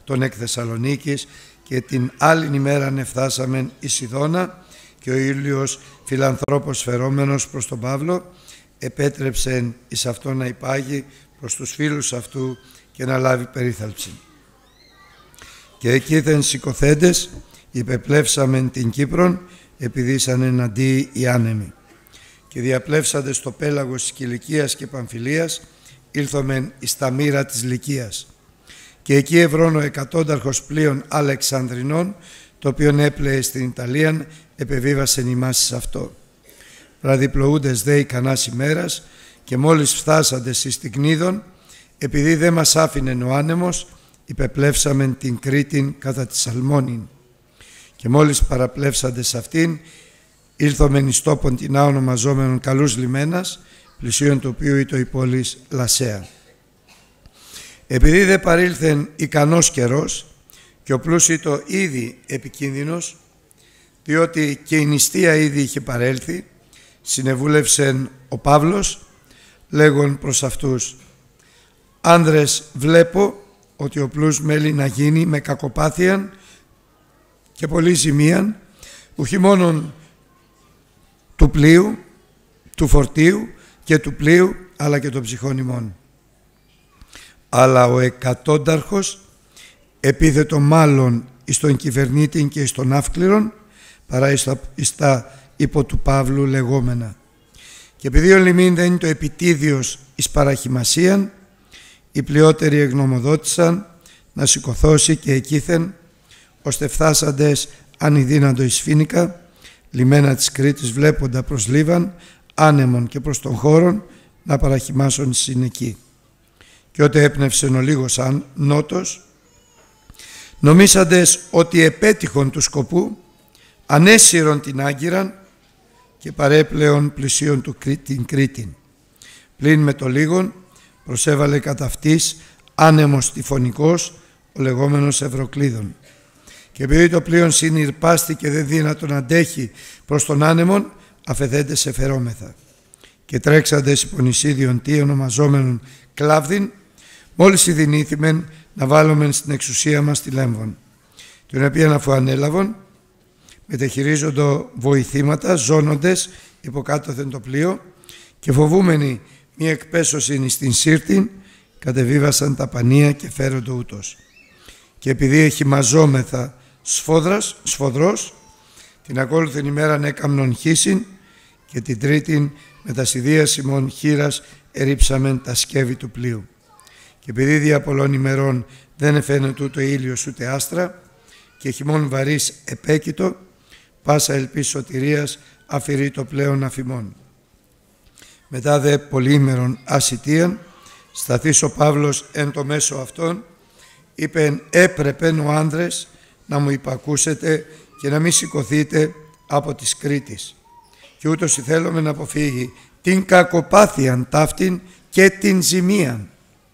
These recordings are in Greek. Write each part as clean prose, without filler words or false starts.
των εκ Θεσσαλονίκης, και την άλλη ημέρα εφτάσαμεν εις Σιδώνα, και ο Ήλιος, φιλανθρώπος φερόμενος προς τον Παύλο, επέτρεψεν εις αυτό να υπάγει προς τους φίλους αυτού και να λάβει περίθαλψη. Και εκείθεν σηκωθέντες υπεπλεύσαμεν την Κύπρον, επειδή ήσαν εναντί οι άνεμοι. Και διαπλεύσαντες στο πέλαγος της Κιλικίας και Παμφιλίας, ήλθομεν εις τα μοίρα της Λυκίας. Και εκεί ευρών ο εκατόνταρχος πλοίων Αλεξανδρινών, το οποίον έπλεε στην Ιταλία, επεβίβασεν ημάς εις αυτό. Βραδιπλοούντες δε ικανάς ημέρας, και μόλις φτάσαντες εις την Κνίδων, επειδή δεν μας άφηνε ο άνεμος, υπεπλεύσαμεν την Κρήτην κατά τη Σαλμόνιν. Και μόλις παραπλεύσαντες αυτήν, ήλθομεν εις τόπον τινά ονομαζόμενον Καλούς Λιμένας, πλησίον του οποίου ήτο η πόλης Λασέα. Επειδή δε παρήλθεν ικανός καιρός, και ο πλούς ήτο ήδη επικίνδυνος, διότι και η νηστεία ήδη είχε παρέλθει, συνεβούλευσεν ο Παύλος, λέγον προς αυτούς: «Άνδρες, βλέπω ότι ο πλούς μέλει να γίνει με κακοπάθειαν και πολλή ζημίαν, ουχή μόνον του πλοίου, του φορτίου και του πλοίου, αλλά και των ψυχών ημών. Αλλά ο εκατόνταρχος επίθετο μάλλον εις τον κυβερνήτη και εις τον αύκληρον, παρά εις τα υπό του Παύλου λεγόμενα. Και επειδή ο λιμήν δεν είναι το επιτίδιος εις παραχημασίαν, οι πλειότεροι εγνωμοδότησαν να σηκωθώσει και εκείθεν, ώστε φθάσαντες αν ειδύναντο εις Φίνικα, λιμένα της Κρήτης, βλέποντα προς Λίβαν, άνεμον και προς τον χώρον, να παραχημάσουν συν εκεί. Και ότε έπνευσεν ο λίγος νότος, νομίσαντες ότι επέτυχον του σκοπού, ανέσυρον την Άγκυραν και παρέπλεον πλησίον του την Κρήτην. Πλην με το λίγον προσέβαλε κατά αυτής άνεμος τυφωνικός, ο λεγόμενος Ευρωκλείδων. Και επειδή το πλοίον συνειρπάστηκε δεν δύνατον αντέχει προς τον άνεμον, αφεθέντες εφερόμεθα. Και τρέξαντες υπονησίδιον τι ονομαζόμενον Κλάβδιν, μόλις ειδηνήθημεν να βάλομεν στην εξουσία μας τη Λέμβον, την οποία αφού ανέλαβον, μετεχειρίζοντο βοηθήματα, ζώνοντες υποκάτωθεν το πλοίο, και φοβούμενοι μη εκπέσωσιν εις την Σύρτην, κατεβίβασαν τα πανία και φέροντο ούτως. Και επειδή εχημαζόμεθα σφοδρός, την ακόλουθεν ημέραν έκαμνον χύσιν, και την τρίτην με τα σιδείας ημών χείρας ερήψαμεν τα σκεύη του πλοίου. Και επειδή δια πολλών ημερών δεν εφαίνεται ούτε ήλιος ούτε άστρα, και χειμών βαρύς επέκητο, πάσα ελπίς σωτηρίας αφηρεί το πλέον αφημών. Μετά δε πολύημερον ασιτίαν, σταθείς ο Παύλος εν το μέσο αυτών, είπεν: έπρεπεν ο άνδρες να μου υπακούσετε και να μη σηκωθείτε από της Κρήτης. Και ούτως θέλουμε να αποφύγει την κακοπάθειαν ταύτην και την ζημίαν.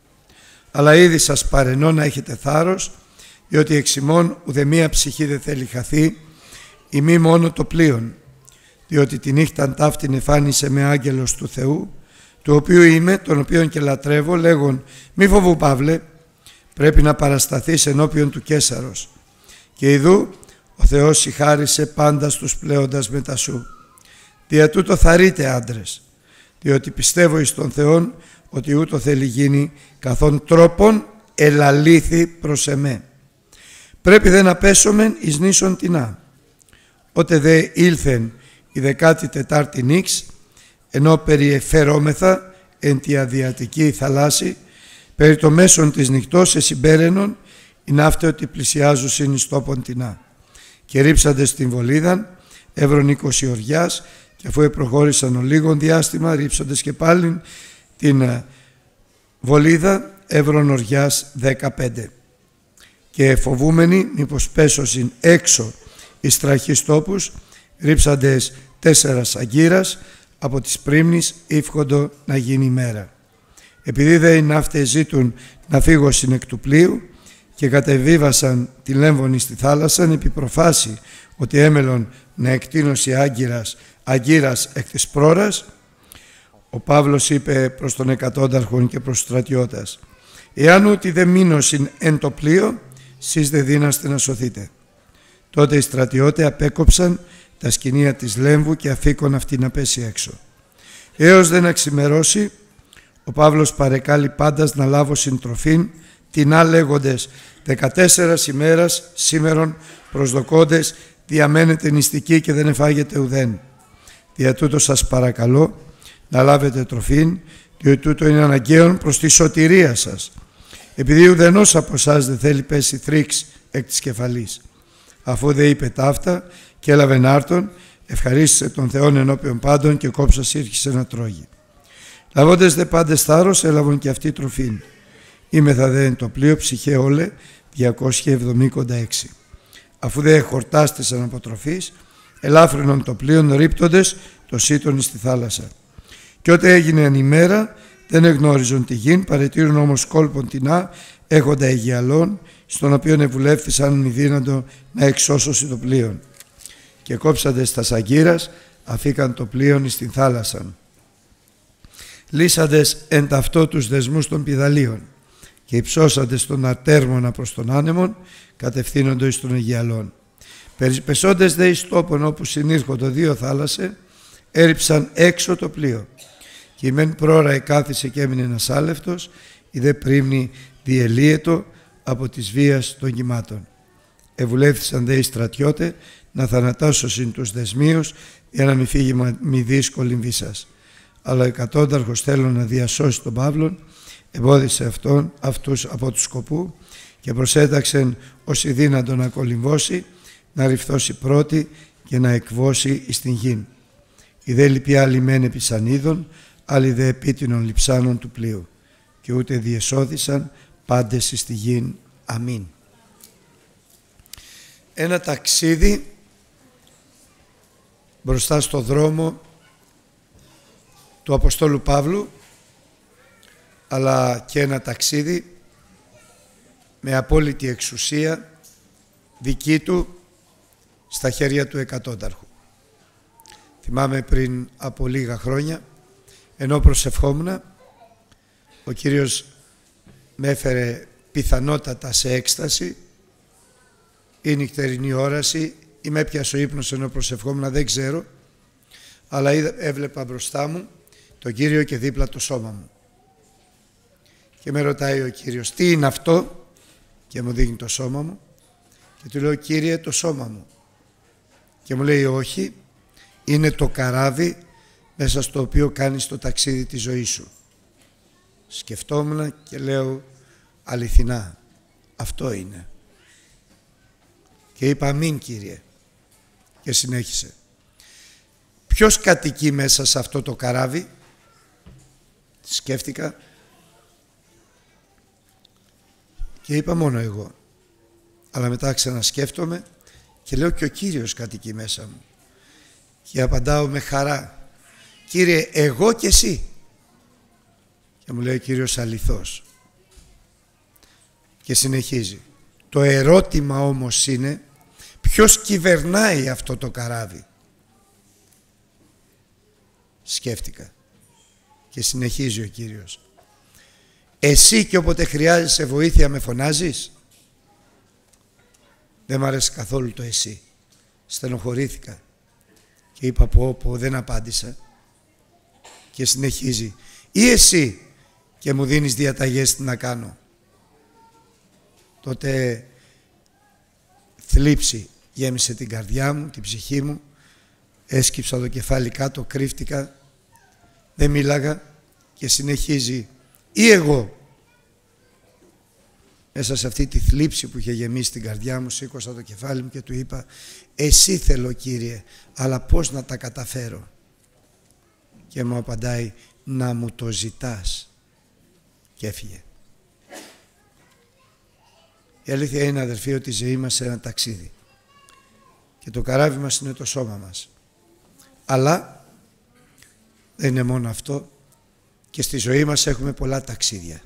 Αλλά ήδη σας παρενώ να έχετε θάρρος, διότι εξ ημών ουδεμία ψυχή δεν θέλει χαθεί, ή μη μόνο το πλοίον, διότι τη νύχταν ταύτην εφάνισε με άγγελος του Θεού, του οποίου είμαι, τον οποίον και λατρεύω, λέγον: μη φοβού Παύλε, πρέπει να παρασταθείς ενώπιον του Καίσαρος. Και ιδού ο Θεός συγχάρισε πάντα στους πλέοντας μετά σου. Δια τούτο θαρρείτε άντρες, διότι πιστεύω εις τον Θεόν ότι ούτω θέλει γίνει, καθόν τρόπον ελαλήθη προς εμέ. Πρέπει δε να πέσομεν εις νήσον τινά. Ότε δε ήλθεν η 14η νύξ, ενώ περιεφερόμεθα εν τη Αδριατική θαλάσση, περί το μέσον της νυχτός εσυμπέρενον, η ναύτε ότι πλησιάζουσιν εις τόπον τινά. Και ρίψαντε στην βολίδαν, εύρων 20 οριάς, και αφού επροχώρησαν ο λίγον διάστημα, ρίψαντες και πάλιν την βολίδα, εύρων οριάς 15. Και φοβούμενοι μήπως πέσωσιν έξω εις τραχείς τόπους, ρίψαντες 4 αγκύρας, από τις πρίμνης ύφχοντο να γίνει ημέρα. Επειδή δε οι ναύτες ζήτουν να φύγωσιν εκ του πλοίου και κατεβίβασαν τη Λέμβονη στη θάλασσαν, επί προφάση ότι έμελον να εκτείνωσει αγκύρας εκ της πρόρας, ο Παύλος είπε προς τον εκατόνταρχον και προς τους στρατιώτας: εάν ούτι δεν μείνωσιν εν το πλοίο, σεις δεν δύναστε να σωθείτε. Τότε οι στρατιώτες απέκοψαν τα σκηνία της λέμβου και αφήκον αυτή να πέσει έξω. Έως δεν αξιμερώσει, ο Παύλος παρεκάλει πάντας να λάβω συντροφήν, τεινά λέγοντες 14 ημέρας σήμερον προσδοκώντες διαμένετε νηστικοί και δεν εφάγετε ουδέν. Δια τούτο σας παρακαλώ να λάβετε τροφήν, διότι τούτο είναι αναγκαίον προς τη σωτηρία σας. Επειδή ουδενός από εσάς δεν θέλει πέσει θρύξ εκ της κεφαλής. Αφού δε είπε ταύτα και έλαβε νάρτον, ευχαρίστησε τον Θεόν ενώπιον πάντων και κόψας ήρχισε να τρώγει. Λαβώντες δε πάντες θάρρος, έλαβαν και αυτοί τροφήν. Είμεθα δε εν το πλοίο ψυχέ όλε 276. Αφού δε χορτάστησαν από τροφής, ελάφρυνον το πλοίον ρίπτοντες το σύτον στη θάλασσα. Και ότε έγινε εν ημέρα, δεν εγνώριζον τη γην, παρετήρουν όμως κόλπον τεινά, έχοντα αιγιαλών, στον οποίον ευουλεύθησαν μη δύνατο να εξώσωση το πλοίον. Και κόψαντες τα σαγκύρας, αφήκαν το πλοίον εις την θάλασσαν. Λύσαντες εν ταυτό τους δεσμούς των πηδαλίων και υψώσαντες τον αρτέρμονα προς τον άνεμον, κατευθύνοντο εις των αιγιαλών. Περιπεσόντες δε εις τόπον όπου συνήρχοντο δύο θάλασσε, έριψαν έξω το πλοίο. Και η μεν πρόωρα εκάθισε και έμεινε ένας άλευτος, η δε πρίμνη διελύετο από της βίας των κυμάτων. Ευουλεύθησαν δε οι στρατιώτε να θανατάσωσιν τους δεσμίους για να μην φύγει μη δύσκολη βίσας. Αλλά ο εκατόνταρχος θέλουν να διασώσει τον Παύλον, εμπόδισε αυτούς από του σκοπού και προσέταξεν όσοι δύνατο να κολυμβώσει, να ρυφθώσει πρώτη και να εκβώσει εις την γην. Οι δε λυπιά λιμέν επί σανίδων, άλλοι δε επίτινων λιψάνων του πλοίου, και ούτε διεσώθησαν πάντες εις τη γην. Αμήν. Ένα ταξίδι μπροστά στο δρόμο του Αποστόλου Παύλου, αλλά και ένα ταξίδι με απόλυτη εξουσία δική του στα χέρια του εκατόνταρχου. Θυμάμαι πριν από λίγα χρόνια, ενώ προσευχόμουν, ο Κύριος με έφερε πιθανότατα σε έκσταση ή νυχτερινή όραση ή με έπιασε ο ύπνος ενώ προσευχόμουν, δεν ξέρω, αλλά έβλεπα μπροστά μου τον Κύριο και δίπλα το σώμα μου. Και με ρωτάει ο Κύριος, τι είναι αυτό? Και μου δείχνει το σώμα μου και του λέω, Κύριε, το σώμα μου. Και μου λέει, όχι, είναι το καράβι μέσα στο οποίο κάνεις το ταξίδι της ζωής σου. Σκεφτόμουν και λέω, αληθινά, αυτό είναι. Και είπα, αμήν, Κύριε. Και συνέχισε. Ποιος κατοικεί μέσα σε αυτό το καράβι? Σκέφτηκα και είπα, μόνο εγώ. Αλλά μετά ξανασκέφτομαι και λέω, και ο Κύριος κατοικεί μέσα μου. Και απαντάω με χαρά, Κύριε, εγώ και εσύ. Και μου λέει ο Κύριος, αληθώς. Και συνεχίζει. Το ερώτημα όμως είναι, ποιος κυβερνάει αυτό το καράβι? Σκέφτηκα. Και συνεχίζει ο Κύριος. Εσύ και όποτε χρειάζεσαι βοήθεια με φωνάζεις? Δεν μ' αρέσει καθόλου το εσύ. Στενοχωρήθηκα. Και είπα, πω, δεν απάντησα. Και συνεχίζει. Ή εσύ και μου δίνεις διαταγές τι να κάνω? Τότε θλίψη γέμισε την καρδιά μου, την ψυχή μου. Έσκυψα το κεφάλι κάτω, κρύφτηκα. Δεν μίλαγα και συνεχίζει. Ή εγώ. Μέσα σε αυτή τη θλίψη που είχε γεμίσει την καρδιά μου, σήκωσα το κεφάλι μου και του είπα, εσύ θέλω, Κύριε, αλλά πώς να τα καταφέρω? Και μου απαντάει, να μου το ζητάς. Και έφυγε. Η αλήθεια είναι, αδερφοί, ότι η ζωή μας είναι ένα ταξίδι και το καράβι μας είναι το σώμα μας. Αλλά δεν είναι μόνο αυτό, και στη ζωή μας έχουμε πολλά ταξίδια.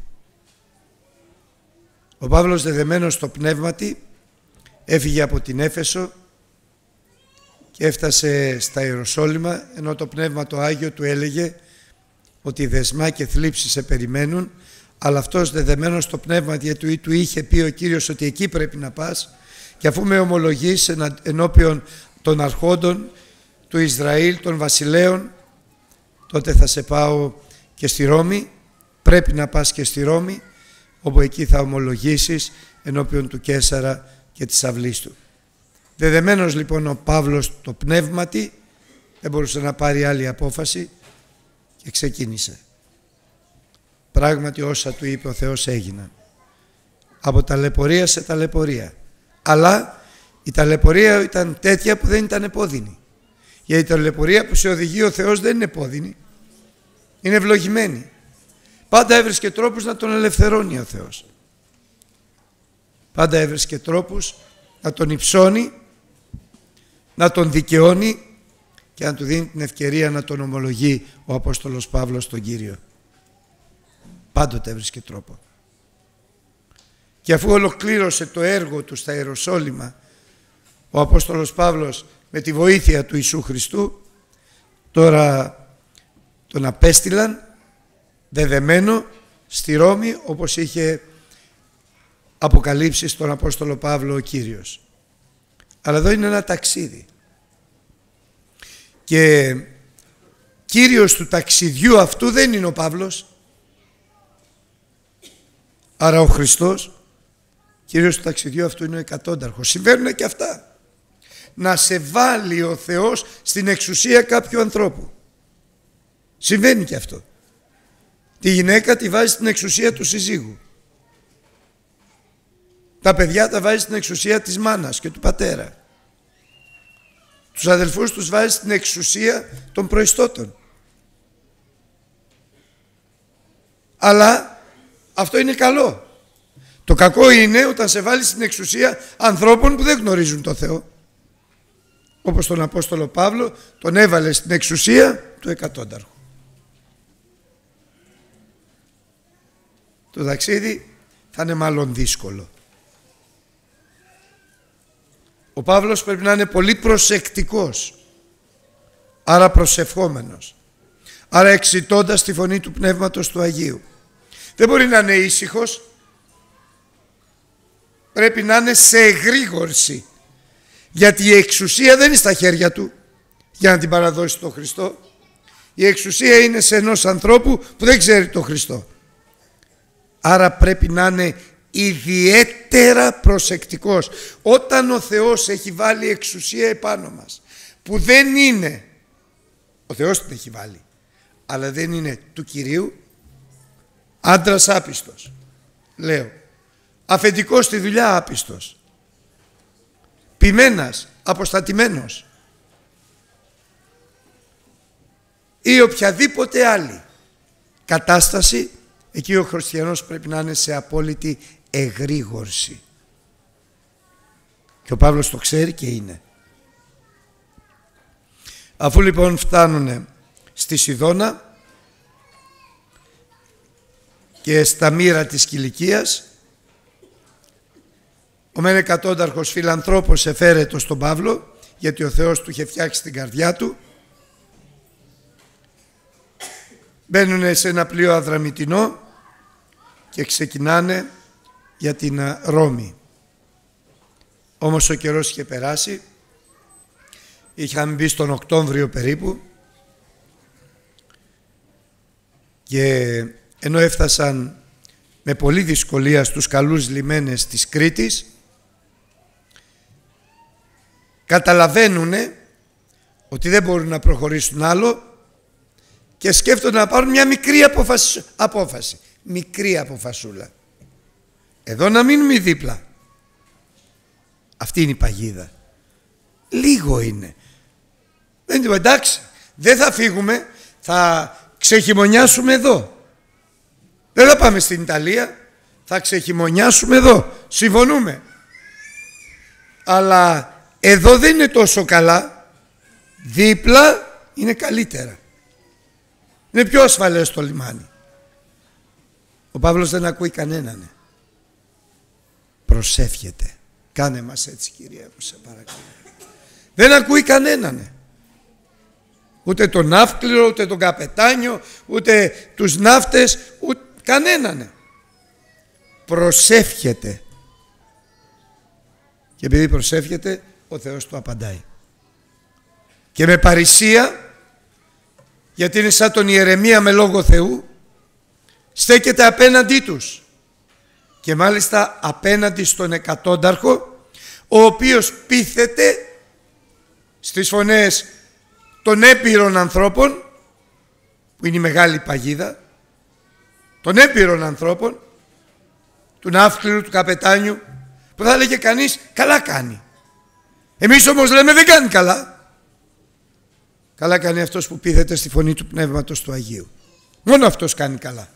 Ο Παύλος, δεδεμένος στο πνεύματι, έφυγε από την Έφεσο και έφτασε στα Ιεροσόλυμα, ενώ το Πνεύμα το Άγιο του έλεγε ότι δεσμά και θλίψεις σε περιμένουν, αλλά αυτός δεδεμένος στο πνεύμα, γιατί του είχε πει ο Κύριος ότι εκεί πρέπει να πας, και αφού με ομολογείς ενώπιον των αρχόντων του Ισραήλ, των βασιλέων, τότε θα σε πάω και στη Ρώμη. Πρέπει να πας και στη Ρώμη, όπου εκεί θα ομολογήσεις ενώπιον του Καίσαρα και της αυλής του. Δεδεμένος λοιπόν ο Παύλος το πνεύματι, δεν μπορούσε να πάρει άλλη απόφαση και ξεκίνησε. Πράγματι όσα του είπε ο Θεός έγιναν. Από ταλαιπωρία σε ταλαιπωρία. Αλλά η ταλαιπωρία ήταν τέτοια που δεν ήταν επώδυνη. Γιατί η ταλαιπωρία που σε οδηγεί ο Θεός δεν είναι επώδυνη. Είναι ευλογημένη. Πάντα έβρισκε τρόπους να τον ελευθερώνει ο Θεός. Πάντα έβρισκε τρόπους να τον υψώνει, να τον δικαιώνει και να του δίνει την ευκαιρία να τον ομολογεί ο Απόστολος Παύλος τον Κύριο. Πάντοτε έβρισκε τρόπο. Και αφού ολοκλήρωσε το έργο του στα Ιεροσόλυμα ο Απόστολος Παύλος με τη βοήθεια του Ιησού Χριστού, τώρα τον απέστειλαν δεδεμένο στη Ρώμη, όπως είχε αποκαλύψει στον Απόστολο Παύλο ο Κύριος. Αλλά εδώ είναι ένα ταξίδι. Και κύριος του ταξιδιού αυτού δεν είναι ο Παύλος, άρα ο Χριστός. Κύριος του ταξιδιού αυτού είναι ο εκατόνταρχος. Συμβαίνουν και αυτά. Να σε βάλει ο Θεός στην εξουσία κάποιου ανθρώπου. Συμβαίνει και αυτό. Τη γυναίκα τη βάζει στην εξουσία του συζύγου. Τα παιδιά τα βάζει στην εξουσία της μάνας και του πατέρα. Τους αδελφούς τους βάζει στην εξουσία των προϊστώτων. Αλλά αυτό είναι καλό. Το κακό είναι όταν σε βάλει στην εξουσία ανθρώπων που δεν γνωρίζουν το Θεό. Όπως τον Απόστολο Παύλο τον έβαλε στην εξουσία του εκατόνταρχου. Το ταξίδι θα είναι μάλλον δύσκολο. Ο Παύλος πρέπει να είναι πολύ προσεκτικός, άρα προσευχόμενος, άρα εξητώντας τη φωνή του Πνεύματος του Αγίου. Δεν μπορεί να είναι ήσυχος, πρέπει να είναι σε εγρήγορση, γιατί η εξουσία δεν είναι στα χέρια του για να την παραδώσει στον Χριστό. Η εξουσία είναι σε ενός ανθρώπου που δεν ξέρει τον Χριστό. Άρα πρέπει να είναι ιδιαίτερα προσεκτικός. Όταν ο Θεός έχει βάλει εξουσία επάνω μας, που δεν είναι, ο Θεός την έχει βάλει, αλλά δεν είναι του Κυρίου, άντρας άπιστος, λέω, αφεντικός στη δουλειά άπιστος, ποιμένας, αποστατημένος ή οποιαδήποτε άλλη κατάσταση, εκεί ο χριστιανός πρέπει να είναι σε απόλυτη εγρήγορση. Και ο Παύλος το ξέρει και είναι. Αφού λοιπόν φτάνουν στη Σιδώνα και στα μοίρα της Κιλικίας, ο μεν εκατόνταρχος φιλανθρώπος εφαίρετο στον Παύλο, γιατί ο Θεός του είχε φτιάξει την καρδιά του. Μπαίνουν σε ένα πλοίο αδραμητινό και ξεκινάνε για την Ρώμη. Όμως ο καιρός είχε περάσει, είχαμε μπει στον Οκτώβριο περίπου, και ενώ έφτασαν με πολλή δυσκολία στους καλούς λιμένες της Κρήτης, καταλαβαίνουν ότι δεν μπορούν να προχωρήσουν άλλο και σκέφτονται να πάρουν μια μικρή απόφαση. Μικρή αποφασούλα. Εδώ να μείνουμε δίπλα. Αυτή είναι η παγίδα. Λίγο είναι. Δεν είναι εντάξει. Δεν θα φύγουμε. Θα ξεχειμονιάσουμε εδώ. Δεν θα πάμε στην Ιταλία. Θα ξεχειμονιάσουμε εδώ. Συμφωνούμε. Αλλά εδώ δεν είναι τόσο καλά. Δίπλα είναι καλύτερα. Είναι πιο ασφαλές το λιμάνι. Ο Παύλος δεν ακούει κανέναν. Προσεύχεται. Κάνε μας έτσι, Κυρία μου, σε παρακαλώ. Δεν ακούει κανέναν. Ούτε τον ναύκληρο, ούτε τον καπετάνιο, ούτε τους ναύτες, ούτε κανέναν. προσεύχεται. Και επειδή προσεύχεται, ο Θεός του απαντάει. Και με παρησία, γιατί είναι σαν τον Ιερεμία με λόγο Θεού, στέκεται απέναντί τους. Και μάλιστα απέναντι στον εκατόνταρχο, ο οποίος πείθεται στις φωνές των έμπειρων ανθρώπων, που είναι η μεγάλη παγίδα, των έμπειρων ανθρώπων, του ναύκληρου, του καπετάνιου, που θα έλεγε κανείς καλά κάνει. Εμείς όμως λέμε δεν κάνει καλά. Καλά κάνει αυτός που πείθεται στη φωνή του Πνεύματος του Αγίου. Μόνο αυτός κάνει καλά.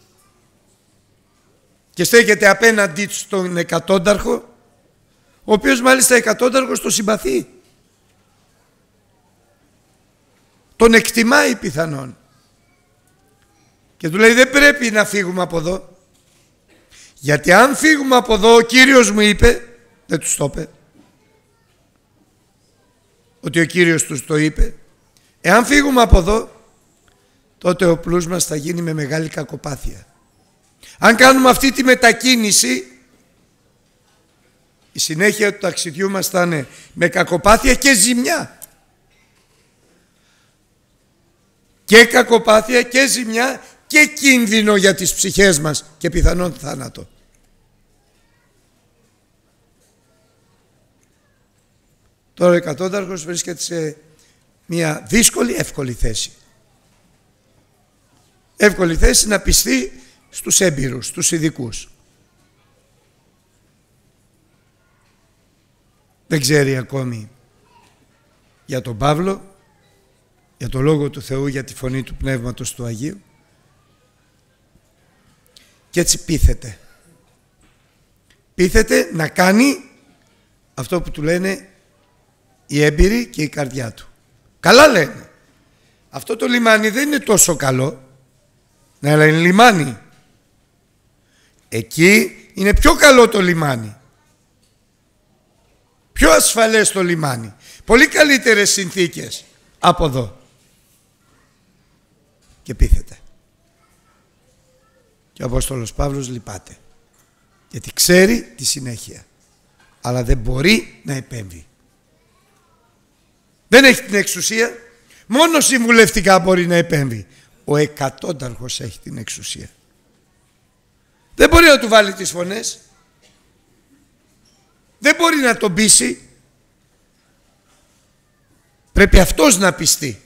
Και στέκεται απέναντι στον εκατόνταρχο, ο οποίος μάλιστα εκατόνταρχος το συμπαθεί. Τον εκτιμάει πιθανόν. Και του λέει δεν πρέπει να φύγουμε από εδώ. Γιατί αν φύγουμε από εδώ, ο Κύριος μου είπε, δεν τους το είπε, ότι ο Κύριος τους το είπε, εάν φύγουμε από εδώ, τότε ο πλούς μας θα γίνει με μεγάλη κακοπάθεια. Αν κάνουμε αυτή τη μετακίνηση, η συνέχεια του ταξιδιού μας θα είναι με κακοπάθεια και ζημιά. Και κακοπάθεια και ζημιά και κίνδυνο για τις ψυχές μας και πιθανόν θάνατο. Τώρα ο εκατόνταρχος βρίσκεται σε μια δύσκολη, εύκολη θέση. Εύκολη θέση να πιστεί στους έμπειρους, στους ειδικούς. Δεν ξέρει ακόμη για τον Παύλο, για το Λόγο του Θεού, για τη φωνή του Πνεύματος του Αγίου. Και έτσι πείθεται. Πείθεται να κάνει αυτό που του λένε οι έμπειροι και η καρδιά του. Καλά λένε. Αυτό το λιμάνι δεν είναι τόσο καλό. Ναι, αλλά είναι λιμάνι. Εκεί είναι πιο καλό το λιμάνι. Πιο ασφαλές το λιμάνι. Πολύ καλύτερες συνθήκες από εδώ. Και πείθεται. Και ο Απόστολος Παύλος λυπάται. Γιατί ξέρει τη συνέχεια. Αλλά δεν μπορεί να επέμβει. Δεν έχει την εξουσία. Μόνο συμβουλευτικά μπορεί να επέμβει. Ο εκατόνταρχος έχει την εξουσία. Δεν μπορεί να του βάλει τις φωνές. Δεν μπορεί να τον πείσει. Πρέπει αυτός να πιστεί.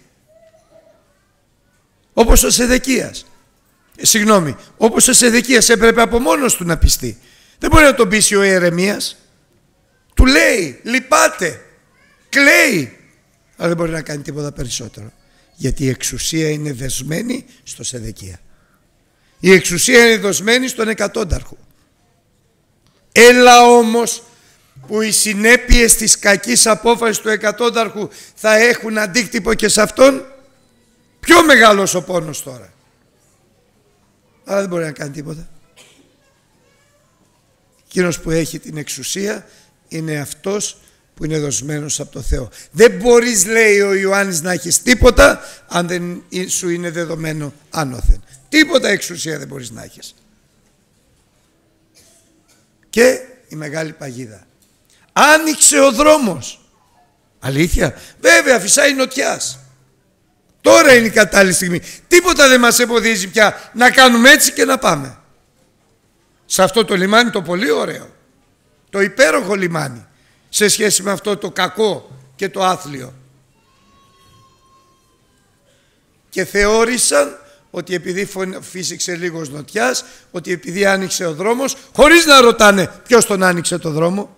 Όπως ο Σεδεκίας. Όπως ο Σεδεκίας έπρεπε από μόνος του να πιστεί. Δεν μπορεί να τον πείσει ο Ιερεμίας. Του λέει, λυπάται, κλαίει. Αλλά δεν μπορεί να κάνει τίποτα περισσότερο. Γιατί η εξουσία είναι δεσμένη στο Σεδεκία. Η εξουσία είναι δοσμένη στον εκατόνταρχο. Έλα όμως που οι συνέπειες της κακής απόφασης του εκατόνταρχου θα έχουν αντίκτυπο και σε αυτόν, πιο μεγάλος ο πόνος τώρα. Αλλά δεν μπορεί να κάνει τίποτα. Εκείνος που έχει την εξουσία είναι αυτός που είναι δοσμένος από το Θεό. Δεν μπορείς, λέει ο Ιωάννης, να έχεις τίποτα αν δεν σου είναι δεδομένο άνωθεν. Τίποτα εξουσία δεν μπορείς να έχεις. Και η μεγάλη παγίδα. Άνοιξε ο δρόμος. Αλήθεια. Βέβαια φυσάει νοτιάς. Τώρα είναι η κατάλληλη στιγμή. Τίποτα δεν μας εμποδίζει πια να κάνουμε έτσι και να πάμε. Σε αυτό το λιμάνι το πολύ ωραίο. Το υπέροχο λιμάνι. Σε σχέση με αυτό το κακό και το άθλιο. Και θεώρησαν ότι επειδή φύσηξε λίγος νοτιάς, ότι επειδή άνοιξε ο δρόμος, χωρίς να ρωτάνε ποιος τον άνοιξε το δρόμο,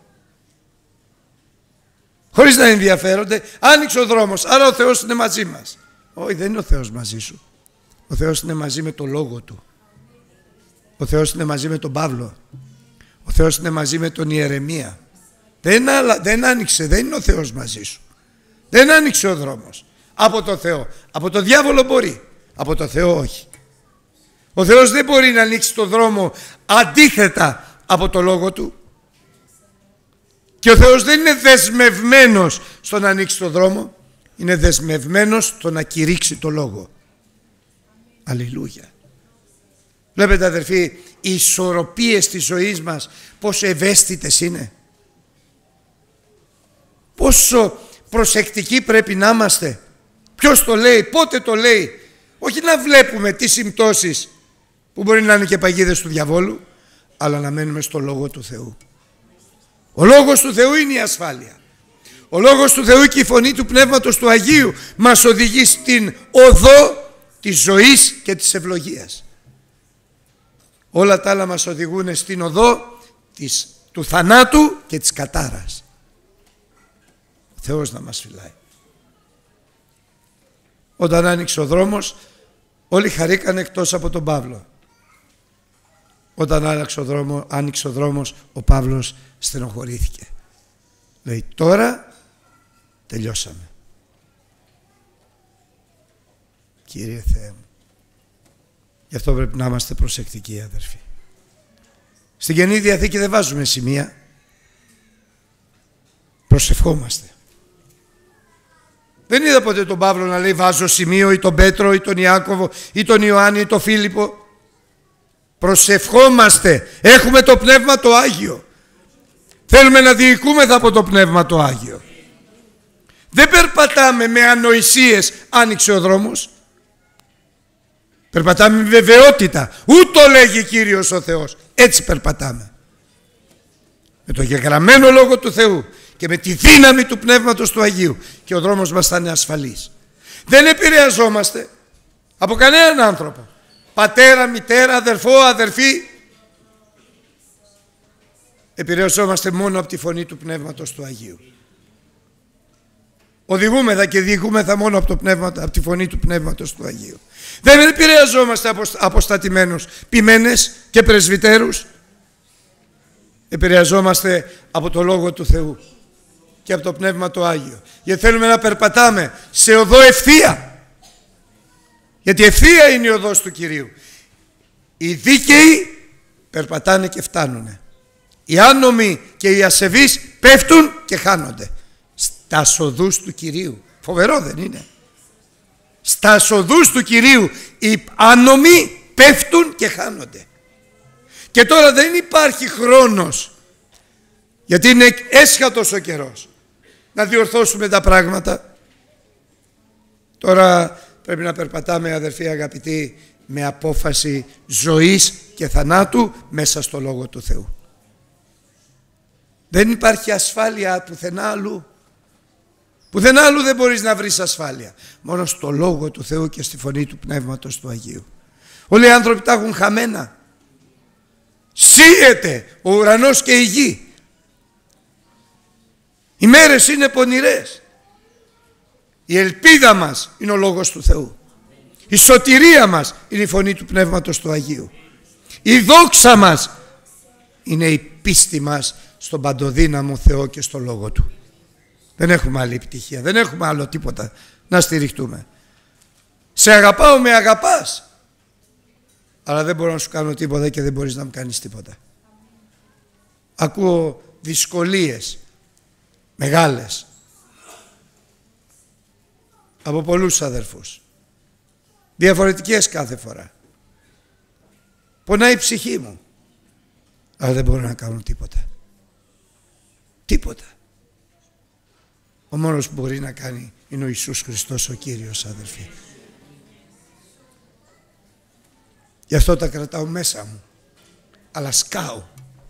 χωρίς να ενδιαφέρονται, άνοιξε ο δρόμος, άρα ο Θεός είναι μαζί μας. Όχι, δεν είναι ο Θεός μαζί σου. Ο Θεός είναι μαζί με το Λόγο Του. Ο Θεός είναι μαζί με τον Παύλο. Ο Θεός είναι μαζί με τον Ιερεμία. Δεν άνοιξε, δεν είναι ο Θεός μαζί σου. Δεν άνοιξε ο δρόμος από το Θεό. Από το διάβολο μπορεί, από το Θεό όχι. Ο Θεός δεν μπορεί να ανοίξει το δρόμο αντίθετα από το Λόγο Του. Και ο Θεός δεν είναι δεσμευμένος στο να ανοίξει το δρόμο, είναι δεσμευμένος στο να κηρύξει το Λόγο. Αλληλούια. Βλέπετε αδερφοί, οι ισορροπίες της ζωής μας πόσο ευαίσθητες είναι. Πόσο προσεκτικοί πρέπει να είμαστε. Ποιος το λέει, πότε το λέει. Όχι να βλέπουμε τις συμπτώσεις που μπορεί να είναι και παγίδες του διαβόλου, αλλά να μένουμε στο Λόγο του Θεού. Ο Λόγος του Θεού είναι η ασφάλεια. Ο Λόγος του Θεού και η φωνή του Πνεύματος του Αγίου μας οδηγεί στην οδό της ζωής και της ευλογίας. Όλα τα άλλα μας οδηγούν στην οδό του θανάτου και της κατάρας. Ο Θεός να μας φυλάει. Όταν άνοιξε ο δρόμος, όλοι χαρήκανε εκτός από τον Παύλο. Όταν άνοιξε ο δρόμος, ο Παύλος στενοχωρήθηκε. Λέει, τώρα τελειώσαμε. Κύριε Θεέ μου. Γι' αυτό πρέπει να είμαστε προσεκτικοί, αδερφοί. Στην Καινή Διαθήκη δεν βάζουμε σημεία. Προσευχόμαστε. Δεν είδα ποτέ τον Παύλο να λέει βάζω σημείο, ή τον Πέτρο ή τον Ιάκωβο ή τον Ιωάννη ή τον Φίλιππο. Προσευχόμαστε. Έχουμε το Πνεύμα το Άγιο. Θέλουμε να διοικούμεθα από το Πνεύμα το Άγιο. Δεν περπατάμε με ανοησίες. Άνοιξε ο δρόμος. Περπατάμε με βεβαιότητα. Ούτω λέγει Κύριος ο Θεός. Έτσι περπατάμε. Με το γεγραμμένο Λόγο του Θεού και με τη δύναμη του Πνεύματος του Αγίου, και ο δρόμος μας θα είναι ασφαλής. Δεν επηρεαζόμαστε από κανέναν άνθρωπο. Πατέρα, μητέρα, αδερφό, αδερφή. Επηρεαζόμαστε μόνο από τη φωνή του Πνεύματος του Αγίου. Οδηγούμεθα και διηγούμεθα μόνο από τη φωνή του Πνεύματος του Αγίου. Δεν επηρεαζόμαστε από στατημένους ποιμένες και πρεσβυτέρους. Επηρεαζόμαστε από το Λόγο του Θεού και από το Πνεύμα το Άγιο. Γιατί θέλουμε να περπατάμε σε οδό ευθεία. Γιατί ευθεία είναι η οδός του Κυρίου. Οι δίκαιοι περπατάνε και φτάνουνε. Οι άνομοι και οι ασεβείς πέφτουν και χάνονται. Στα οδούς του Κυρίου. Φοβερό δεν είναι? Στα οδούς του Κυρίου οι άνομοι πέφτουν και χάνονται. Και τώρα δεν υπάρχει χρόνος, γιατί είναι έσχατος ο καιρός, να διορθώσουμε τα πράγματα. Τώρα πρέπει να περπατάμε, αδερφοί αγαπητοί, με απόφαση ζωής και θανάτου μέσα στο Λόγο του Θεού. Δεν υπάρχει ασφάλεια πουθενά αλλού. Πουθενά αλλού δεν μπορείς να βρεις ασφάλεια. Μόνο στο Λόγο του Θεού και στη φωνή του Πνεύματος του Αγίου. Όλοι οι άνθρωποι τα έχουν χαμένα. Σύεται ο ουρανός και η γη. Οι μέρες είναι πονηρές. Η ελπίδα μας είναι ο Λόγος του Θεού. Η σωτηρία μας είναι η φωνή του Πνεύματος του Αγίου. Η δόξα μας είναι η πίστη μας στον παντοδύναμο Θεό και στο Λόγο Του. Δεν έχουμε άλλη επιτυχία, δεν έχουμε άλλο τίποτα να στηριχτούμε. Σε αγαπάω, με αγαπάς, αλλά δεν μπορώ να σου κάνω τίποτα και δεν μπορείς να μου κάνεις τίποτα. Ακούω δυσκολίες μεγάλες από πολλούς αδερφούς, διαφορετικές κάθε φορά. Πονάει η ψυχή μου, αλλά δεν μπορώ να κάνω τίποτα. Τίποτα. Ο μόνος που μπορεί να κάνει είναι ο Ιησούς Χριστός ο Κύριος, αδελφοί. Γι' αυτό τα κρατάω μέσα μου, αλλά σκάω.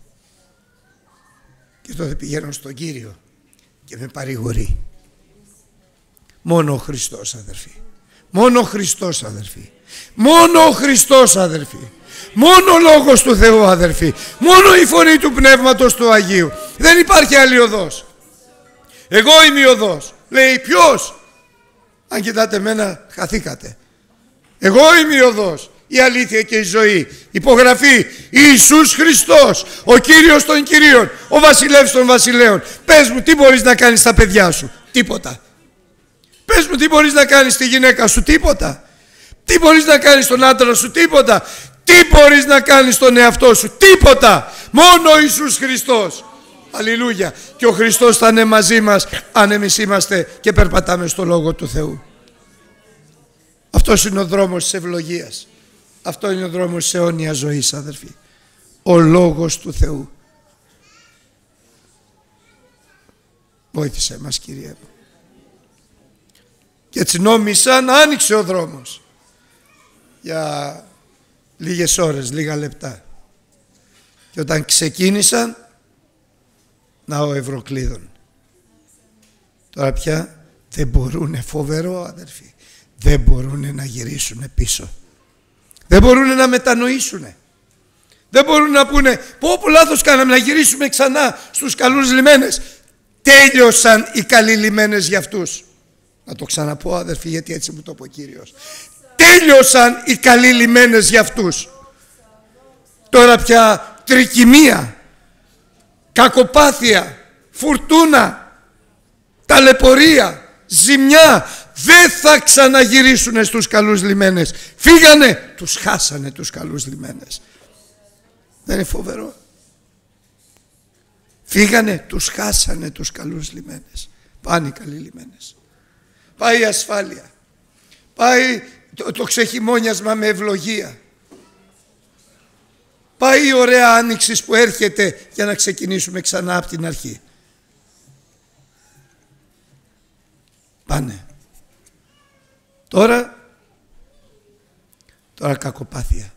Και τότε πηγαίνω στον Κύριο και με παρηγορεί. Μόνο ο Χριστός, αδελφοί. Μόνο ο Χριστός, αδελφοί. Μόνο ο Χριστός, αδελφοί. Μόνο ο Λόγος του Θεού, αδελφοί. Μόνο η φωνή του Πνεύματος του Αγίου. Δεν υπάρχει άλλη οδός. Εγώ είμαι η οδός. Λέει ποιος? Αν κοιτάτε εμένα χαθήκατε. Εγώ είμαι η οδός, η αλήθεια και η ζωή. Υπογραφή Ιησούς Χριστός, ο Κύριος των Κυρίων, ο Βασιλεύς των Βασιλέων. Πες μου τι μπορείς να κάνεις στα παιδιά σου? Τίποτα. Πες μου τι μπορείς να κάνεις στη γυναίκα σου? Τίποτα. Τι μπορείς να κάνεις στον άντρα σου? Τίποτα. Τι μπορείς να κάνεις στον εαυτό σου? Τίποτα. Μόνο ο Ιησούς Χριστός. Αλληλούια. Και ο Χριστός θα είναι μαζί μας αν εμείς είμαστε και περπατάμε στο Λόγο του Θεού. Αυτός είναι ο δρόμος της ευλογίας. Αυτό είναι ο δρόμος της αιώνιας ζωής, αδερφοί. Ο Λόγος του Θεού. Βοήθησέ μας, Κύριε μου. Και έτσι νόμισα να άνοιξε ο δρόμος για λίγες ώρες, λίγα λεπτά. Και όταν ξεκίνησαν, να ο Ευρωκλείδων. Τώρα πια δεν μπορούνε, φοβερό αδερφοί, δεν μπορούνε να γυρίσουν πίσω. Δεν μπορούνε να μετανοήσουν. Δεν μπορούν να πούνε πω λάθος κάναμε, να γυρίσουμε ξανά στους καλούς λιμένες. Τέλειωσαν οι καλοί λιμένες για αυτούς. Να το ξαναπώ αδερφοί, γιατί έτσι μου το είπε ο Κύριος. Τέλειωσαν οι καλοί λιμένες για αυτούς. Τώρα πια τρικυμία, κακοπάθεια, φουρτούνα, ταλαιπωρία, ζημιά δεν θα ξαναγυρίσουν στους καλούς λιμένες. Φύγανε, τους χάσανε τους καλούς λιμένες. Δεν είναι φοβερό? Φύγανε, τους χάσανε τους καλούς λιμένες. Πάνε οι καλοί λιμένες. Πάει η ασφάλεια. Πάει το ξεχειμώνιασμα με ευλογία. Πάει η ωραία άνοιξη που έρχεται για να ξεκινήσουμε ξανά από την αρχή. Πάνε. Τώρα κακοπάθεια.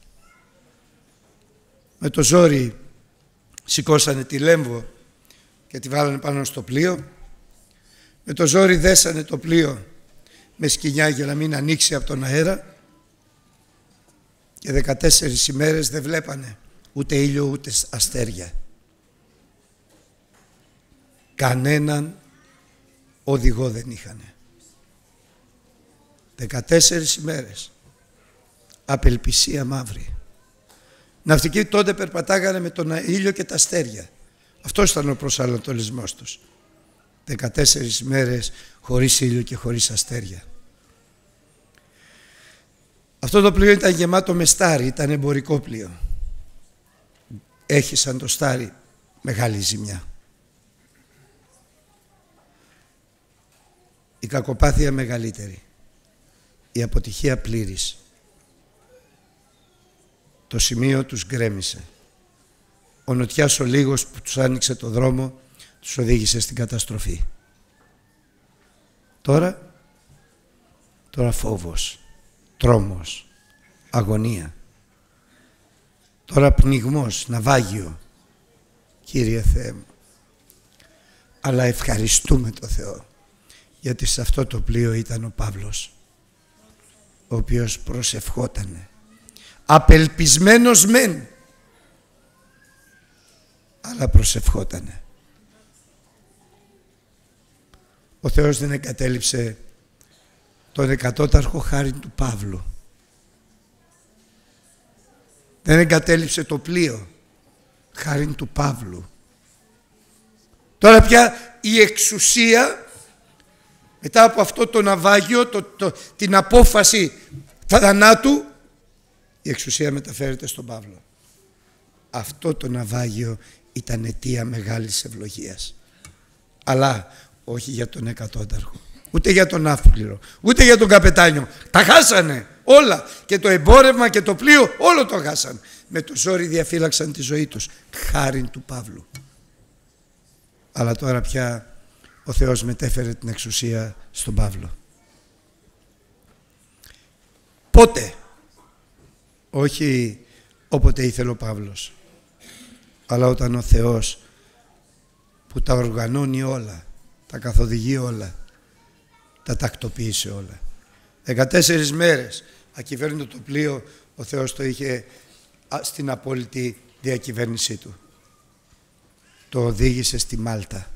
Με το ζόρι σηκώσανε τη Λέμβο και τη βάλανε πάνω στο πλοίο. Με το ζόρι δέσανε το πλοίο με σκοινιά για να μην ανοίξει από τον αέρα. Και 14 ημέρες δεν βλέπανε ούτε ήλιο ούτε αστέρια. Κανέναν οδηγό δεν είχανε. 14 ημέρες. Απελπισία μαύρη. Ναυτικοί τότε περπατάγανε με τον ήλιο και τα αστέρια. Αυτός ήταν ο προσανατολισμός τους. 14 ημέρες χωρίς ήλιο και χωρίς αστέρια. Αυτό το πλοίο ήταν γεμάτο με στάρι, ήταν εμπορικό πλοίο. Έχισαν το στάρι, μεγάλη ζημιά. Η κακοπάθεια μεγαλύτερη. Η αποτυχία πλήρης. Το σημείο τους γκρέμισε. Ο νοτιάς ο λίγος που τους άνοιξε το δρόμο τους οδήγησε στην καταστροφή. Τώρα φόβος, τρόμος, αγωνία. Τώρα πνιγμός, ναυάγιο. Κύριε Θεέ μου. Αλλά ευχαριστούμε το Θεό, γιατί σε αυτό το πλοίο ήταν ο Παύλος, ο οποίος προσευχότανε. Απελπισμένος μεν, αλλά προσευχότανε. Ο Θεός δεν εγκατέλειψε τον εκατόταρχο χάρη του Παύλου. Δεν εγκατέλειψε το πλοίο χάρη του Παύλου. Τώρα πια η εξουσία, μετά από αυτό το ναυάγιο, την απόφαση θανάτου, η εξουσία μεταφέρεται στον Παύλο. Αυτό το ναυάγιο ήταν αιτία μεγάλης ευλογίας. Αλλά όχι για τον εκατόταρχο, ούτε για τον ναύπληρο, ούτε για τον καπετάνιο. Τα χάσανε όλα. Και το εμπόρευμα και το πλοίο, όλο το χάσαν. Με το ζόρι διαφύλαξαν τη ζωή τους, χάριν του Παύλου. Αλλά τώρα πια ο Θεός μετέφερε την εξουσία στον Παύλο. Πότε? Όχι όποτε ήθελε ο Παύλος, αλλά όταν ο Θεός που τα οργανώνει όλα, τα καθοδηγεί όλα, τα τακτοποίησε όλα. 14 μέρες ακυβέρνητο το πλοίο, ο Θεός το είχε στην απόλυτη διακυβέρνησή του. Το οδήγησε στη Μάλτα.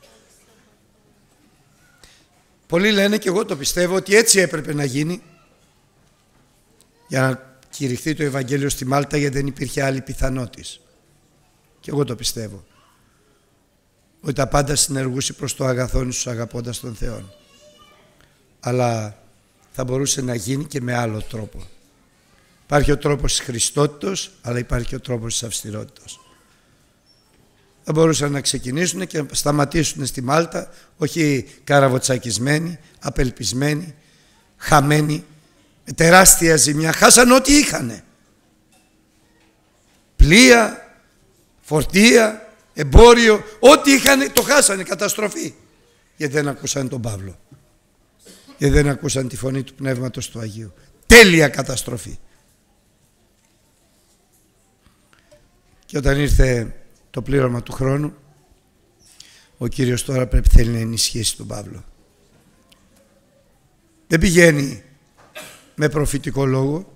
Πολλοί λένε, και εγώ το πιστεύω, ότι έτσι έπρεπε να γίνει για να κηρυχθεί το Ευαγγέλιο στη Μάλτα, γιατί δεν υπήρχε άλλη πιθανότης. Και εγώ το πιστεύω. Ότι τα πάντα συνεργούσε προς το αγαθόν τους αγαπώντας τον Θεό. Αλλά θα μπορούσε να γίνει και με άλλο τρόπο. Υπάρχει ο τρόπος της Χριστότητος, αλλά υπάρχει και ο τρόπος της αυστηρότητος. Θα μπορούσαν να ξεκινήσουν και να σταματήσουν στη Μάλτα, όχι καραβοτσακισμένοι, απελπισμένοι, χαμένοι, τεράστια ζημιά, χάσαν ό,τι είχανε. Πλοία, φορτία, εμπόριο, ό,τι είχανε το χάσανε, καταστροφή. Γιατί δεν ακούσαν τον Παύλο. Γιατί δεν ακούσαν τη φωνή του Πνεύματος του Αγίου. Τέλεια καταστροφή. Και όταν ήρθε το πλήρωμα του χρόνου, ο Κύριος τώρα θέλει να ενισχύσει τον Παύλο. Δεν πηγαίνει με προφητικό λόγο,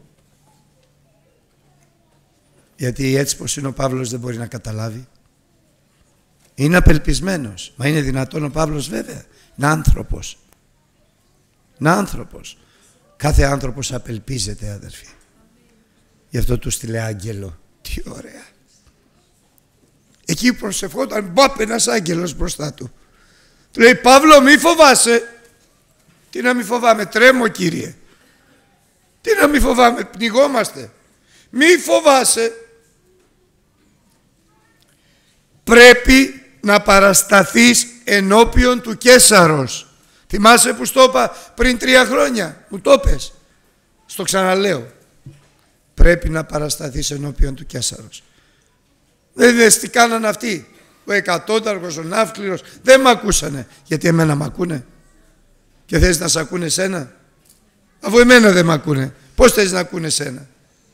γιατί έτσι πως είναι ο Παύλος δεν μπορεί να καταλάβει. Είναι απελπισμένος. Μα είναι δυνατόν ο Παύλος? Βέβαια. Είναι άνθρωπος. Είναι άνθρωπος. Κάθε άνθρωπος απελπίζεται, αδερφοί. Γι' αυτό του στείλε άγγελο. Τι ωραία. Εκεί προσευχόταν, μπαπ, ένας άγγελος μπροστά του. Του λέει, Παύλο, μη φοβάσαι. Τι να μη φοβάμαι? Τρέμω, Κύριε. Τι να μη φοβάμαι? Πνιγόμαστε. Μη φοβάσαι. Πρέπει να παρασταθείς ενώπιον του Καίσαρος. Θυμάσαι που στο είπα πριν 3 χρόνια? Μου το πες. Στο ξαναλέω. Πρέπει να παρασταθείς ενώπιον του Καίσαρος. Δεν δες τι κάνανε αυτοί? Ο εκατόνταρχος, ο ναύκληρος. Δεν μ' ακούσανε. Γιατί εμένα μ' ακούνε? Και θες να σ' ακούνε σένα? Αφού εμένα δεν μ' ακούνε, πώς θες να ακούνε σένα?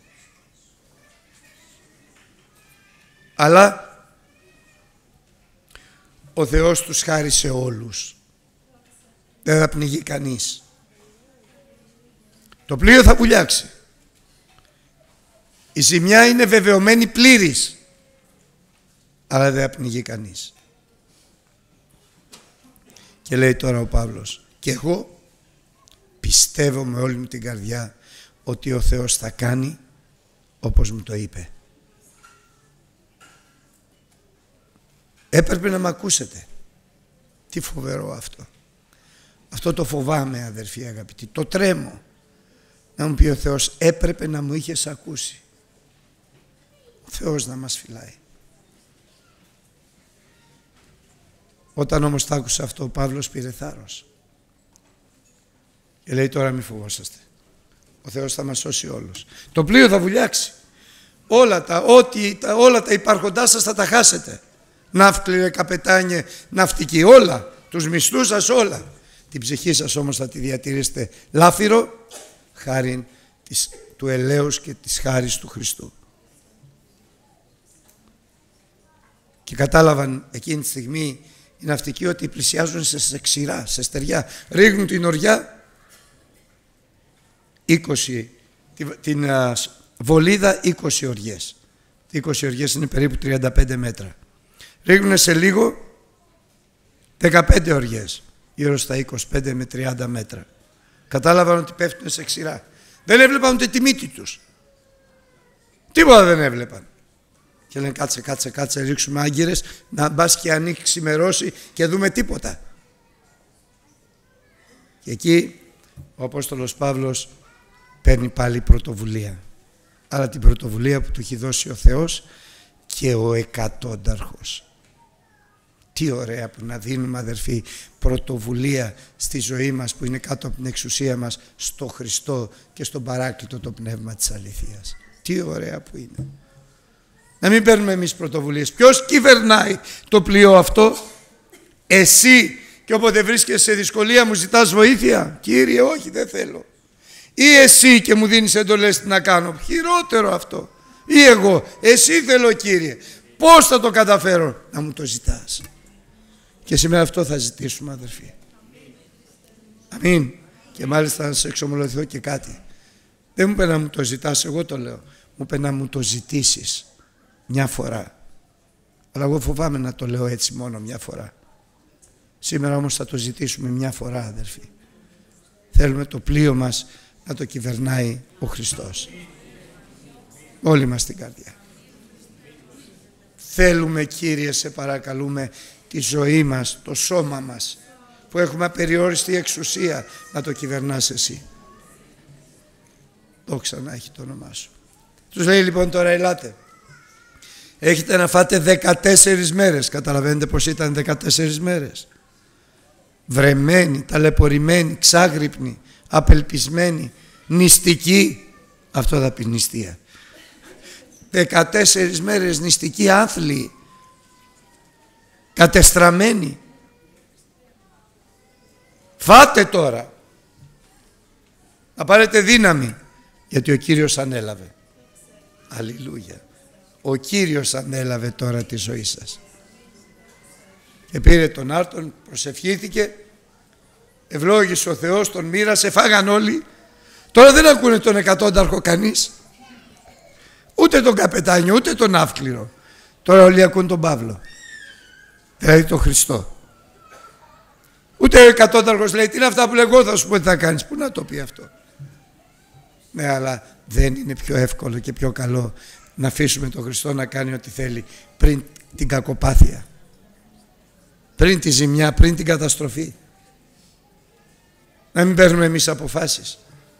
Αλλά ο Θεός τους χάρισε όλους. Δεν θα πνιγεί κανείς. Το πλοίο θα βουλιάξει. Η ζημιά είναι βεβαιωμένη πλήρης. Αλλά δεν θα πνιγεί κανείς. Και λέει τώρα ο Παύλος, και εγώ πιστεύω με όλη μου την καρδιά ότι ο Θεός θα κάνει όπως μου το είπε. Έπρεπε να μ' ακούσετε. Τι φοβερό αυτό. Αυτό το φοβάμαι, αδερφοί αγαπητοί. Το τρέμω. Να μου πει ο Θεός, έπρεπε να μου είχες ακούσει. Ο Θεός να μας φυλάει. Όταν όμως τα άκουσε αυτό, ο Παύλος πήρε θάρρος. Και λέει, τώρα μη φοβόσαστε. Ο Θεός θα μας σώσει όλους. Το πλοίο θα βουλιάξει. Όλα τα υπάρχοντά σας θα τα χάσετε. Ναύκληρε, καπετάνιε, ναυτικοί, όλα. Τους μισθούς σας, όλα. Την ψυχή σας όμως θα τη διατηρήσετε λάφυρο, χάριν του ελέους και της χάρης του Χριστού. Και κατάλαβαν εκείνη τη στιγμή οι ναυτικοί ότι πλησιάζουν σε ξηρά, σε στεριά. Ρίχνουν την οριά 20, την βολίδα 20 οριές. 20 οριές είναι περίπου 35 μέτρα. Ρίχνουν σε λίγο 15 οριές, γύρω στα 25 με 30 μέτρα. Κατάλαβαν ότι πέφτουν σε ξηρά. Δεν έβλεπαν ούτε τη μύτη τους. Τίποτα δεν έβλεπαν. Και λένε κάτσε, ρίξουμε άγκυρες, να μπας και ανοίξει, ξημερώσει και δούμε τίποτα. Και εκεί ο Απόστολος Παύλος παίρνει πάλι πρωτοβουλία. Αλλά την πρωτοβουλία που του έχει δώσει ο Θεός και ο εκατόνταρχος. Τι ωραία που να δίνουμε, αδερφοί, πρωτοβουλία στη ζωή μας που είναι κάτω από την εξουσία μας, στο Χριστό και στον Παράκλητο το Πνεύμα της αληθείας. Τι ωραία που είναι. Να μην παίρνουμε εμείς πρωτοβουλίες. Ποιος κυβερνάει το πλοίο αυτό? Εσύ. Και όποτε βρίσκεσαι σε δυσκολία μου ζητάς βοήθεια? Κύριε, όχι, δεν θέλω. Ή εσύ και μου δίνεις εντολές τι να κάνω? Χειρότερο αυτό. Ή εγώ? Εσύ θέλω, Κύριε. Πώς θα το καταφέρω? Να μου το ζητάς. Και σήμερα αυτό θα ζητήσουμε, αδερφοί. Αμήν. Και μάλιστα να σε εξομολογηθώ και κάτι. Δεν μου είπε να μου το ζητάς, εγώ το λέω. Μου είπε να μου το ζητήσεις μια φορά. Αλλά εγώ φοβάμαι να το λέω έτσι μόνο μια φορά. Σήμερα όμως θα το ζητήσουμε μια φορά, αδερφοί. Θέλουμε το πλοίο μας να το κυβερνάει ο Χριστός. Όλοι μας την καρδιά. Θέλουμε, Κύριε, σε παρακαλούμε, τη ζωή μας, το σώμα μας, που έχουμε απεριόριστη εξουσία, να το κυβερνάς εσύ. Δόξα να έχει το όνομά σου. Τους λέει λοιπόν τώρα, ελάτε. Έχετε να φάτε 14 μέρες. Καταλαβαίνετε πως ήταν 14 μέρες. Βρεμένοι, ταλαιπωρημένοι, ξάγρυπνοι, απελπισμένοι. νηστικοί, αυτό θα πει νηστεία. 14 μέρες νηστικοί άθλοι, κατεστραμμένοι. Φάτε τώρα, να πάρετε δύναμη, γιατί ο Κύριος ανέλαβε. Αλληλούια. Ο Κύριος ανέλαβε τώρα τη ζωή σας. Και πήρε τον άρτον, προσευχήθηκε, ευλόγησε ο Θεός, τον μοίρασε, φάγαν όλοι. Τώρα δεν ακούνε τον εκατόνταρχο κανείς, ούτε τον καπετάνιο, ούτε τον αύκληρο. Τώρα όλοι ακούν τον Παύλο, δηλαδή τον Χριστό. Ούτε ο εκατόνταρχος λέει, τι είναι αυτά που λέγω, θα σου πω τι θα κάνεις. Πού να το πει αυτό? Ναι, αλλά δεν είναι πιο εύκολο και πιο καλό να αφήσουμε τον Χριστό να κάνει ό,τι θέλει πριν την κακοπάθεια, πριν τη ζημιά, πριν την καταστροφή? Να μην παίρνουμε εμείς αποφάσεις.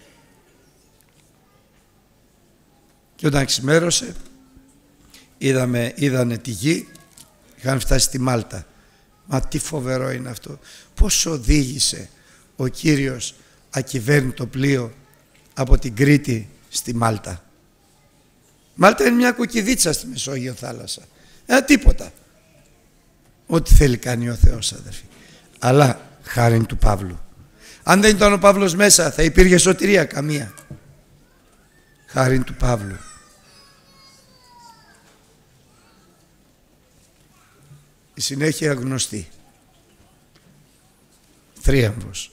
Και όταν ξημέρωσε, είδανε τη γη, είχαν φτάσει στη Μάλτα. Μα τι φοβερό είναι αυτό. Πώς οδήγησε ο Κύριος ακυβέρνητο πλοίο από την Κρήτη στη Μάλτα? Μάλτα είναι μια κουκκιδίτσα στη Μεσόγειο θάλασσα. Τίποτα. Ό,τι θέλει κάνει ο Θεός, αδερφοί. Αλλά χάριν του Παύλου. Αν δεν ήταν ο Παύλος μέσα, θα υπήρχε σωτηρία? Καμία. Χάριν του Παύλου. Η συνέχεια γνωστή. Θρίαμβος.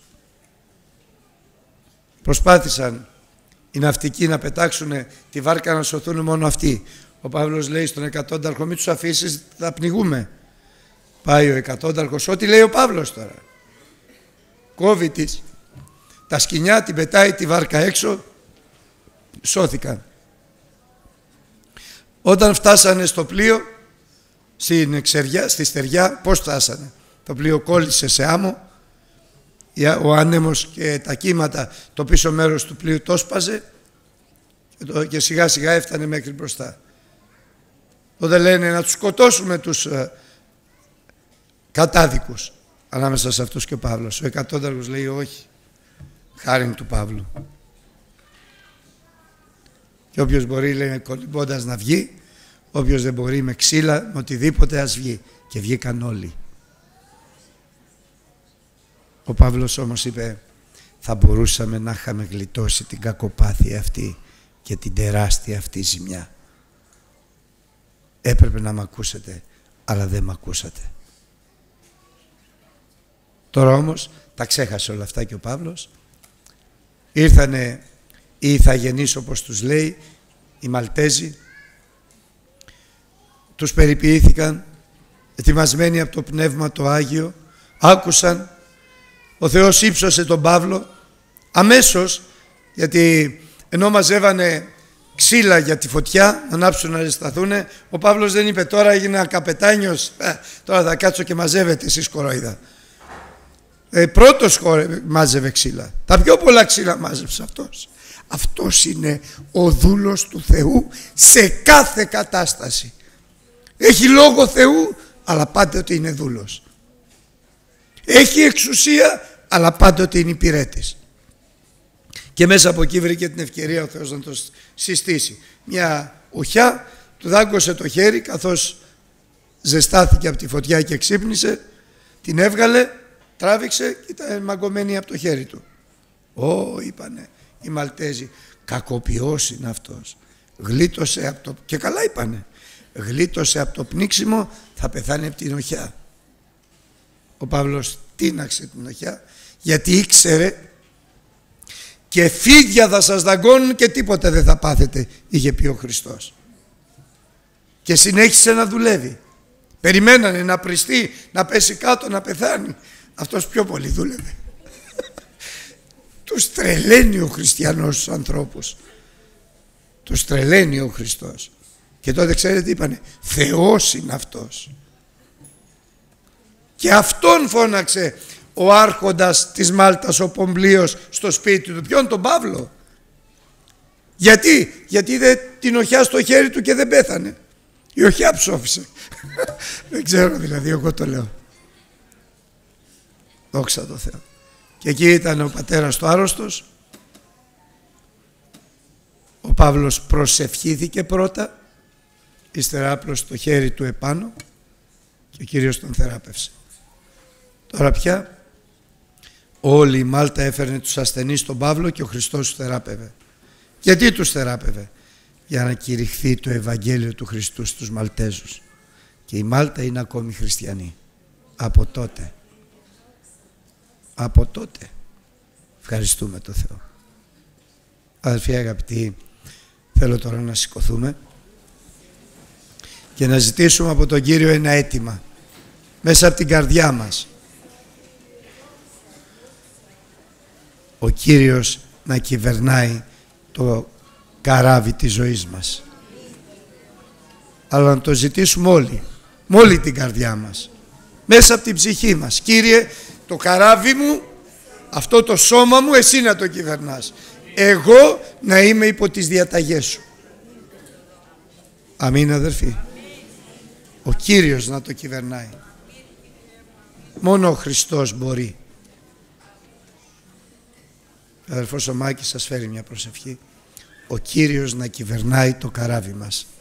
Προσπάθησαν οι ναυτικοί να πετάξουν τη βάρκα να σωθούν μόνο αυτοί. Ο Παύλος λέει στον εκατόνταρχο, μην τους αφήσεις, θα πνιγούμε. Πάει ο εκατόνταρχος, ό,τι λέει ο Παύλος τώρα. Κόβει τα σκοινιά, την πετάει τη βάρκα έξω, σώθηκαν. Όταν φτάσανε στο πλοίο, στη στεριά, πώς φτάσανε? Το πλοίο κόλλησε σε άμμο, ο άνεμος και τα κύματα το πίσω μέρος του πλοίου το σπάζε και σιγά σιγά έφτανε μέχρι μπροστά. Τότε λένε να τους σκοτώσουμε τους κατάδικους. Ανάμεσα σε αυτούς και ο Παύλος. Ο εκατόνταρχος λέει όχι, χάριν του Παύλου. Και όποιος μπορεί, λέει, κολυμπώντας να βγει, όποιος δεν μπορεί με ξύλα, με οτιδήποτε, ας βγει. Και βγήκαν όλοι. Ο Παύλος όμως είπε, θα μπορούσαμε να είχαμε γλιτώσει την κακοπάθεια αυτή και την τεράστια αυτή ζημιά. Έπρεπε να μ' ακούσετε, αλλά δεν μ' ακούσατε. Τώρα όμως τα ξέχασε όλα αυτά και ο Παύλος. Ήρθανε οι Ιθαγενείς, όπως τους λέει, οι Μαλτέζοι. Τους περιποιήθηκαν, ετοιμασμένοι από το Πνεύμα το Άγιο, άκουσαν. Ο Θεός ύψωσε τον Παύλο αμέσως, γιατί ενώ μαζεύανε ξύλα για τη φωτιά, να ανάψουν να ζεσταθούν, ο Παύλος δεν είπε τώρα έγινα καπετάνιος, τώρα θα κάτσω και μαζεύετε εσείς κορόιδα. Πρώτος μάζευε ξύλα. Τα πιο πολλά ξύλα μάζεψε αυτός. Αυτός είναι ο δούλος του Θεού σε κάθε κατάσταση. Έχει λόγο Θεού, αλλά πάντοτε είναι δούλος. Έχει εξουσία, αλλά πάντοτε είναι υπηρέτης. Και μέσα από εκεί βρήκε την ευκαιρία ο Θεός να το συστήσει. Μια ουχιά του δάγκωσε το χέρι καθώς ζεστάθηκε από τη φωτιά και ξύπνησε, την έβγαλε, τράβηξε και ήταν μαγκωμένη από το χέρι του. Είπανε οι Μαλτέζοι, κακοποιός είναι αυτός. Γλίτωσε από το... Και καλά είπανε. Γλίτωσε από το πνίξιμο, θα πεθάνει από την οχιά. Ο Παύλος τίναξε την οχιά, γιατί ήξερε και φίδια θα σας δαγκώνουν και τίποτα δεν θα πάθετε, είχε πει ο Χριστός. Και συνέχισε να δουλεύει. Περιμένανε να πριστεί, να πέσει κάτω, να πεθάνει. Αυτός πιο πολύ δούλευε. Τους τρελαίνει ο χριστιανός τους ανθρώπους. Τους τρελαίνει ο Χριστός. Και τότε ξέρετε τι είπανε, Θεός είναι αυτός. Και αυτόν φώναξε ο άρχοντας της Μάλτας, ο Πομπλίος, στο σπίτι του. Ποιον? Τον Παύλο. Γιατί είδε την οχιά στο χέρι του και δεν πέθανε. Η οχιά ψόφισε. Δεν ξέρω δηλαδή, εγώ το λέω. Δόξα τω Θεώ. Και εκεί ήταν ο πατέρας του άρρωστος Ο Παύλος προσευχήθηκε πρώτα, ύστερα άπλωσε το χέρι του επάνω και ο Κύριος τον θεράπευσε. Τώρα πια όλη η Μάλτα έφερνε τους ασθενείς στον Παύλο και ο Χριστός τους θεράπευε. Γιατί τους θεράπευε? Για να κηρυχθεί το Ευαγγέλιο του Χριστού στους Μαλτέζους. Και η Μάλτα είναι ακόμη χριστιανή. Από τότε. Από τότε. Ευχαριστούμε τον Θεό. Αδελφοί αγαπητοί, θέλω τώρα να σηκωθούμε και να ζητήσουμε από τον Κύριο ένα αίτημα μέσα από την καρδιά μας. Ο Κύριος να κυβερνάει το καράβι της ζωής μας. Αλλά να το ζητήσουμε όλοι, με όλη την καρδιά μας, μέσα από την ψυχή μας. Κύριε, το καράβι μου, αυτό το σώμα μου, εσύ να το κυβερνάς. Εγώ να είμαι υπό τις διαταγές σου. Αμήν, αδερφοί. Ο Κύριος να το κυβερνάει. Μόνο ο Χριστός μπορεί. Ο αδερφός ο Μάκης σας φέρει μια προσευχή. Ο Κύριος να κυβερνάει το καράβι μας.